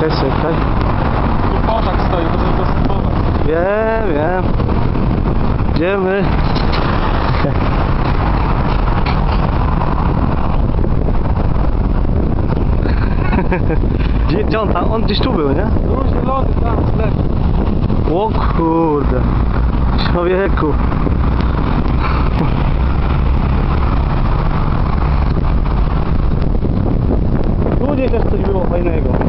Czekaj. Tu potak stoi, możesz go spróbować. Wiem. Idziemy. Gdzie on tam? On gdzieś tu był, nie? Tu zielony, tam, leży. O kurde. Człowieku. Tu gdzieś też coś było fajnego.